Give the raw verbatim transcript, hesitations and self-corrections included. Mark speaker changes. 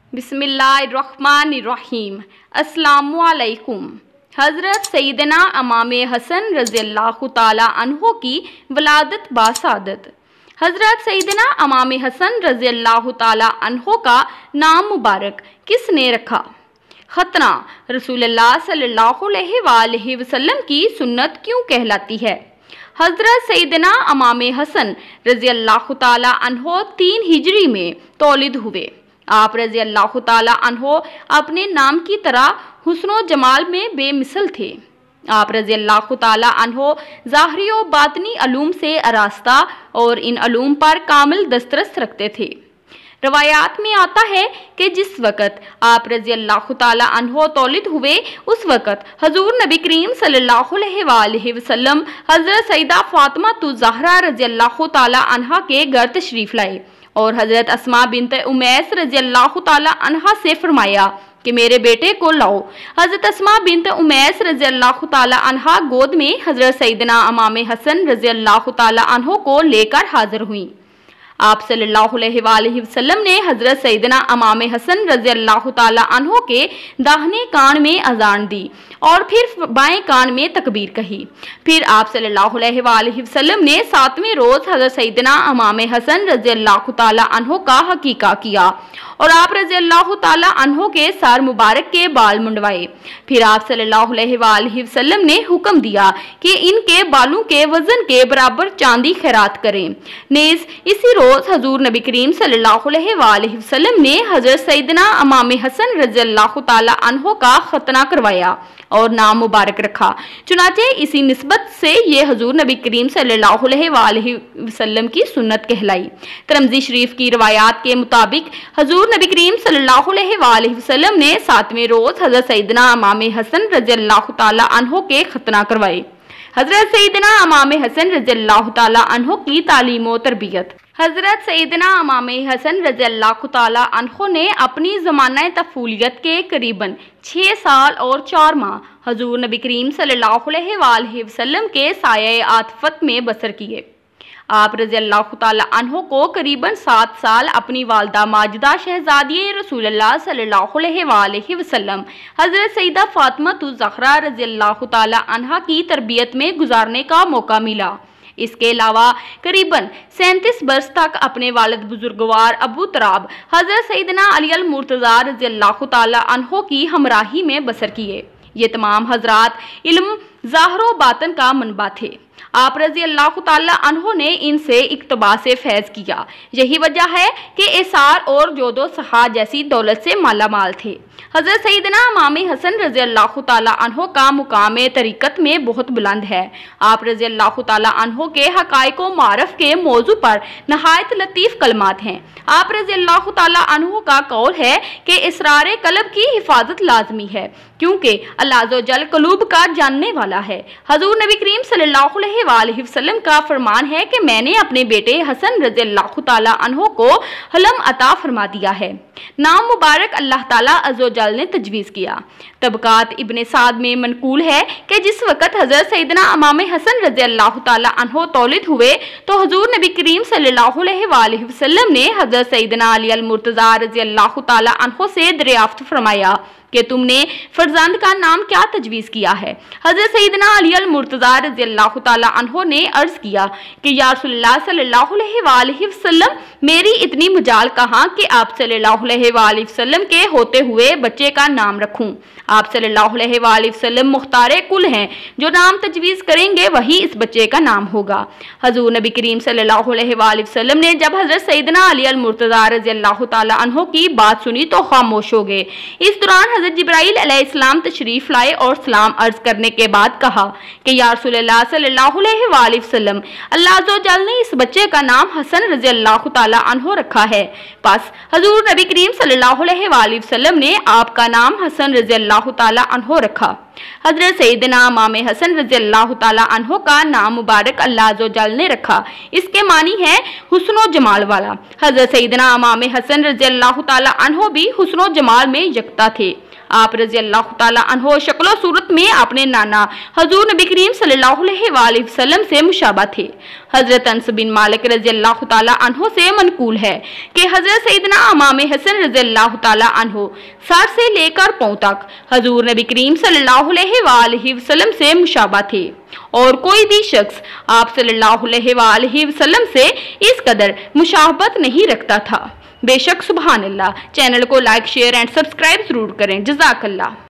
Speaker 1: बिस्मिल्लाहिर्रहमानिर्रहीम। अस्सलामुअलैकुम। हज़रत सैयदना इमाम हसन रज़ियल्लाहु ताला अन्हो की वलादत बासादत। हज़रत सैयदना इमाम हसन रज़ियल्लाहु ताला अन्हो का नाम मुबारक किसने रखा? खतना रसूलुल्लाह सल्लल्लाहु अलैहि वसल्लम की सुन्नत क्यों कहलाती है? हज़रत सैयदना इमाम हसन रज़ियल्लाहु ताला अन्हो तीन हिजरी में तौलिद हुए। आप रज़ियल्लाहु ताला अन्हो अपने नाम की तरह हुस्न व जमाल में बेमिसल थे। आप रज़ियल्लाहु ताला अन्हो ज़ाहरी व बातनी अलूम से आरास्ता और इन अलूम पर कामिल दस्तरस रखते थे। रवायात में आता है कि जिस वक़्त आप रज़ियल्लाहु ताला अन्हो तौलिद हुए उस वक़्त हजूर नबी करीम सल्लल्लाहु अलैहि वसल्लम हज़रत सईदा फ़ातिमा ज़हरा रज़ियल्लाहु ताला अन्हा के घर तशरीफ़ लाए और हज़रत अस्मा बिन्त उमैस रज़ियल्लाहु ताला अन्हा से फरमाया कि मेरे बेटे को लाओ। हज़रत अस्मा बिन्त उमैस रज़ियल्लाहु ताला अन्हा गोद में हज़रत सैयदना इमाम हसन रज़ियल्लाहु ताला अन्हो को लेकर हाजिर हुई। आप सल्लल्लाहु अलैहि वसल्लम ने हज़रत सैयदना इमाम हसन रज़ियल्लाहु ताला अन्हो के दाहिने कान में अजान दी और फिर बाएं कान में तकबीर कही। फिर आप सल्लल्लाहु अलैहि वसल्लम ने सातवें रोज़ हज़रत सैयदना इमाम हसन रज़ियल्लाहु ताला अन्हो का हकीका किया और आप रज़ियल्लाहु ताला अन्हो के सर मुबारक के बाल मुंडवाए। फिर आप सल्लल्लाहु अलैहि वसल्लम ने हुक्म दिया कि इनके बालों के वजन के बराबर चांदी खैरात करें। नेज़ इसी रोज़ हजूर नबी करीम सल्लल्लाहु अलैहि वसल्लम ने हज़रत सैयदना इमाम हसन रज़ियल्लाहु ताला अन्हो का खतना करवाया और नाम मुबारक रखा। चुनाचे इसी निस्बत से ये हजूर नबी करीम सल्लल्लाहु अलैहि वसल्लम की सुन्नत कहलाई। तिरमिज़ी शरीफ की रवायात के मुताबिक हजूर नबी करीम सल्लल्लाहु अलैहि वसल्लम ने सातवें रोज़ हज़रत सैयदना इमाम हसन रज़ियल्लाहु ताला अन्हो के खतना करवाए। हज़रत सैयदना इमाम हसन रज़ियल्लाहु ताला अन्हो की तालीम व तरबियत। हज़रत सैयदना इमाम हसन रज़ियल्लाहु ताला अन्हो ने अपनी ज़माना तफ़ूलियत के करीबन छः साल और चार माह हजूर नबी करीम सल्लल्लाहु अलैहि वसल्लम के साये आतिफ़त में बसर किए। आप रज़ियल्लाहु ताला अन्हो को करीबन सात साल अपनी वालदा माजिदा शहज़ादी रसूलुल्लाह सल्लल्लाहु अलैहि वसल्लम हज़रत सईदा फ़ातिमा ज़हरा रज़ियल्लाहु ताला अन्हा की तरबियत में गुजारने का मौका मिला। इसके अलावा करीबन सैंतीस बरस तक अपने वालिद बुजुर्गवार अबू तराब हज़रत सैयदना अली अल मुर्तज़ा रज़ियल्लाहु ताला अन्हो की हमराही में बसर किए। ये तमाम हजरात इल्म ज़ाहिर बातन का मनबा थे। आप रज़ियल्लाहु ताला अन्हो ने इनसे इक्तबास फैज़ किया। यही वजह है कि एसार और जोदो सहा जैसी दौलत से माला माल थे। हज़रत सैयदना इमाम हसन रज़ियल्लाहु ताला अन्हो का मुकाम तरीक़त में बहुत बुलंद है। आप रज़ियल्लाहु ताला अन्हो के हक़ाइक़ व मारफ़ के मौजू पर नहायत लतीफ़ कलमात हैं। आप रज़ियल्लाहु ताला अन्हो का कौल है कि इसरार कल्ब की हिफाजत लाजमी है क्योंकि अल्लाह अज़्ज़ व जल क़ुलूब का जानने वाला है। हजूर नबी करीम सल्लल्लाहु अलैहि वसल्लम का फरमान है कि मैंने अपने बेटे हसन रज़ियल्लाहु ताला अन्हो को हलम अता फरमा दिया है। नाम मुबारक अल्लाह ताला अज़्ज़ व जल ने तजवीज़ किया। तबकात इब्ने साद में मनकूल है कि जिस वक़्त हज़रत सैयदना इमाम हसन रज़ियल्लाहु ताला अन्हो तौलिद हुए तो हजूर नबी करीम सल्लल्लाहु अलैहि वसल्लम ने हज़रत सैयदना अली अल मुर्तज़ा रज़ियल्लाहु ताला अन्हो से दरियाफ्त फरमाया कि तुमने फरजंद का नाम क्या तजवीज़ किया है? हज़रत सैयदना अली अल मुर्तज़ा रज़ियल्लाहु ताला अन्हो ने अर्ज़ किया कि या रसूलल्लाह सल्लल्लाहु अलैहि वसल्लम मेरी इतनी मजाल कहाँ कि आप सल्लल्लाहु अलैहि वसल्लम के होते हुए बच्चे का नाम रखूँ। आप सल्लल्लाहु अलैहि वसल्लम मुख्तारे कुल हैं, जो नाम तजवीज़ करेंगे वही इस बच्चे का नाम होगा। हजूर नबी करीम सल्लल्लाहु अलैहि वसल्लम ने जब हज़रत सैयदना अली अल मुर्तज़ा रज़ियल्लाहु ताला अन्हो की बात सुनी तो खामोश हो गए। इस दौरान हज़रत जिब्राइल अलैहिस्सलाम तशरीफ़ लाए और सलाम अर्ज़ करने के बाद कहा कि या रसूलल्लाह सल्लल्लाहु अलैहि वसल्लम अल्लाह अज़्ज़ व जल ने इस बच्चे का नाम हसन रज़ियल्लाहु ताला अन्हो रखा है। बस हजूर नबी करीम सल्लल्लाहु अलैहि वसल्लम ने आपका नाम हसन रज़ियल्लाहु ताला अन्हो रखा। हज़रत सैयदना इमाम हसन रज़ियल्लाहु ताला अन्हो का नाम मुबारक अल्लाह अज़्ज़ व जल ने रखा। इसके मानी है हुस्न व जमाल वाला। हज़रत सैयदना इमाम हसन रज़ियल्लाहु ताला अन्हो भी हुस्न व जमाल में यकता थे। आप रजी अल्लाह ताला अन्हो शक्ल सूरत में अपने नाना हजूर नबी करीम सल्लल्लाहु अलैहि वसल्लम से मुशाबा थे। हजरत अनस बिन मालिक रजी अल्लाह ताला अन्हो से मनकूल है कि हजरत सैयदना इमाम हसन रजी अल्लाह ताला अन्हो सर से लेकर पांव तक हजूर नबी करीम सल्लल्लाहु अलैहि वसल्लम से मुशाबा थे और कोई भी शख्स आप सल्लल्लाहु अलैहि वसल्लम से इस कदर मुशाबत नहीं रखता था। बेशक सुभान अल्लाह। चैनल को लाइक शेयर एंड सब्सक्राइब जरूर करें। जज़ाकल्लाह।